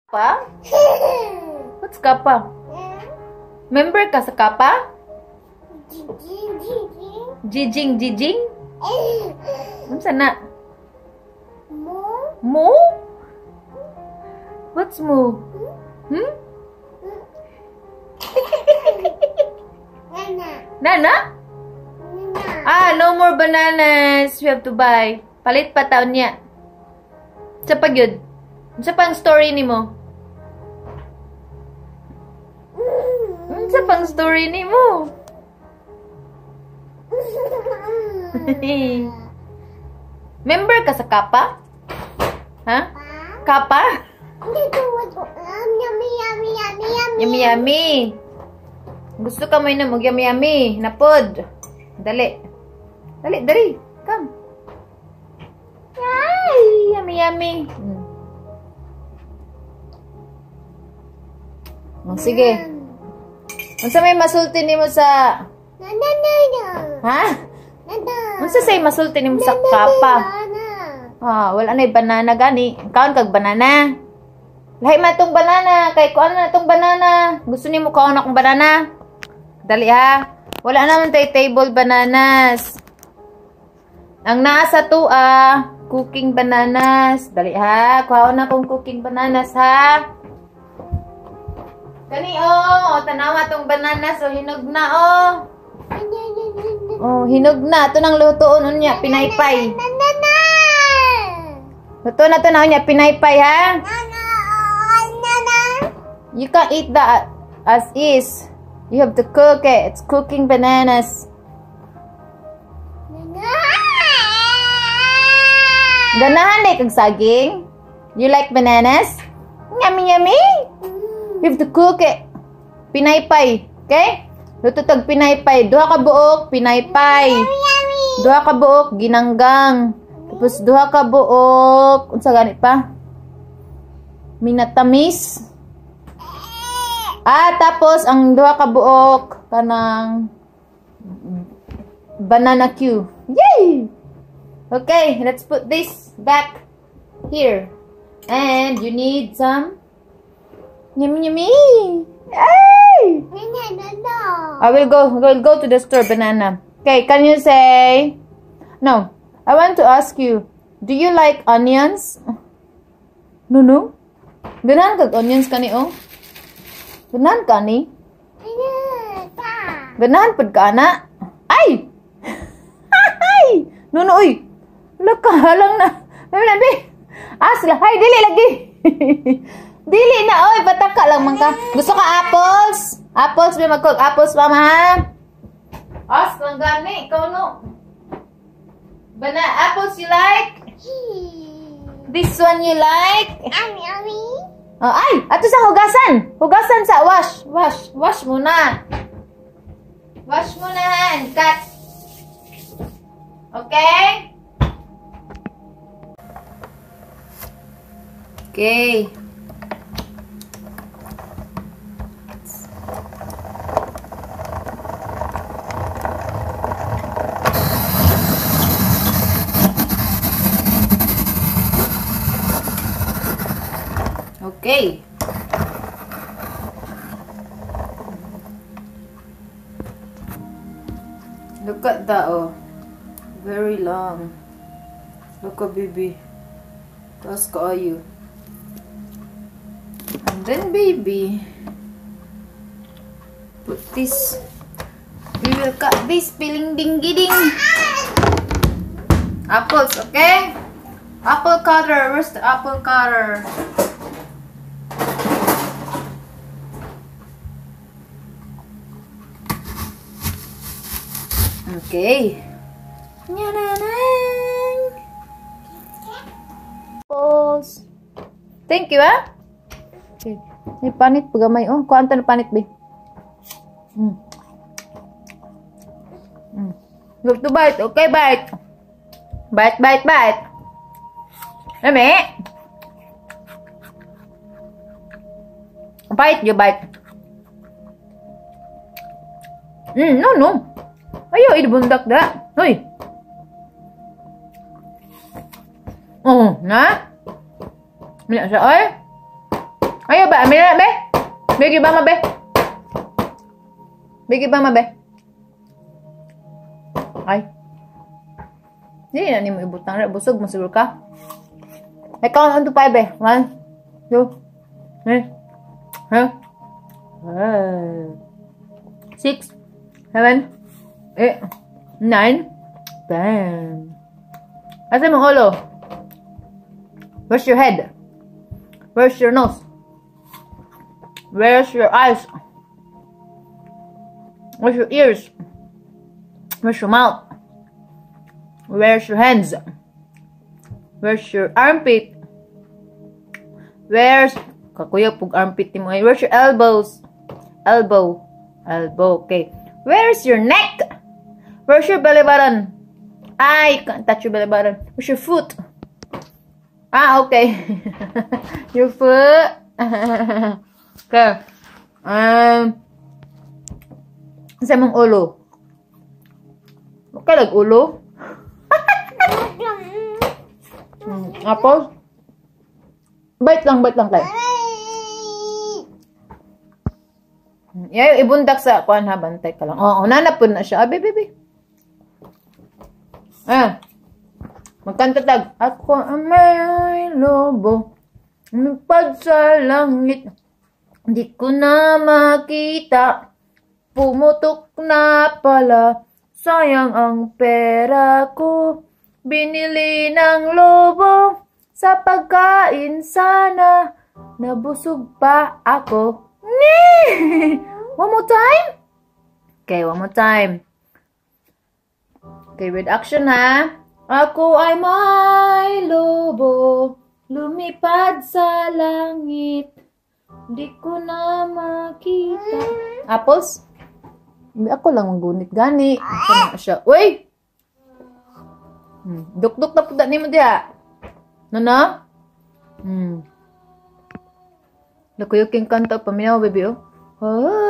Kappa? What's kappa? Member ka sa kappa? Jijing, jijing? Ano sana? Mo? What's mo? Hmm? Nana? Ah, no more bananas. We have to buy. Palit pa taon niya. Sa pagyud. Sa pang story ni mo? Sa pang story ni mo? Member ka sa kappa? Ha? Kappa? Yummy yummy. Gusto ka mo inom, yummy yummy. Napod. Dali. Dali, dali. Come. Ay, yummy yummy. Sige. Unsa may masulti nimo sa Ha? Unsa say masulti nimo sa kappa? Ah, wala na banana gani. Kaon kag banana. Lahi man tong banana kay kuan na tong banana. Gusto nimo kaon akong banana? Dali ha. Wala naman tay table bananas. Ang nasa tua, cooking bananas. Dali ha. Kaon na akong cooking bananas ha. Kani oh, tanawa tong bananas oh, hinog na oh. Oh, hinog na. Ito nang lutoon unya, pinaypay. Luto na to na unya, pinaypay ha. You can't eat that as is. You have to cook it. It's cooking bananas. Ganahan na kag saging. You like bananas? Yummy yummy. You have to cook it. Pinaypay. Okay? Luto tag pinaypay. Duha ka buok, pinaypay. Duha ka buok, ginanggang. Tapos duha ka buok, unsa gani pa? Minatamis. Ah, tapos ang duha ka buok kanang banana Q. Yay! Okay, let's put this back here. And you need some yummy yummy. Hey! I will go to the store, banana. Okay, can you say no? I want to ask you, do you like onions? No. Ganan kag onions kani oh? Ganan kani? Ganan pud ka na? Ay! Ay! No, uy. Laka lang na. Nabi. Asla, hay dili lagi. Dili na oy, pataka lang man ka. Gusto ka apples? Apples may magkog apples mama ha. As lang gani, ikaw no. Apples you like? This one you like? Oh, ay, ato sa hugasan. Hugasan sa wash muna. Wash muna and cut. Okay? Okay. Okay. Look at that, oh. Very long. Look at baby. Taas kaayo. And then baby. Put this. We will cut this piling ding giding. Apples, okay? Apple cutter. Where's the apple cutter? Okay. Apples. Thank you, ah. Okay. May panit pagamay. Oh, kuanta na panit, be. You have to bite. Okay, bite. Bite. Ame. Bite, you bite. No. Ayo, ibundak da. Hoy. Oh, na? Mila siya, ay. Ayo ba, amina be? Bigi ba ma be? Bigi ba ma be? Ay. Di na ni mo ibutang ra, busog mo siguro ka. I count 1 to 5 be. 1, 2, 3, 6, 7, 8, 9, 10. Asa mong ulo? Where's your head? Where's your nose? Where's your eyes? Where's your ears? Where's your mouth? Where's your hands? Where's your armpit? Where's kakuya pug armpit mo? Where's your elbows? Elbow. Okay. Where's your neck? Where's your belly button? I can't touch your belly button. Where's your foot? Okay. Your foot. Okay. Sa mong ulo. Okay, ulo. Apple. Bait lang kay. Ibundak sa kuan ha, bantay ka lang. Oo, nanapon na siya. Baby. Magkanta tag. Ako ang may lobo. Lumipad sa langit. Di ko na makita. Pumutok na pala. Sayang ang pera ko. Binili ng lobo. Sa pagkain sana. Nabusog pa ako. One more time? Okay, one more time. Okay, with action ha. Ako ay may lobo. Lumipad sa langit. Di ko na makita. Apples? Ako lang maggunit gani. Sana siya. Uy! Duk-duk na puda ni mo diya. Nana? Nakuyuking kanta paminaw, baby, oh.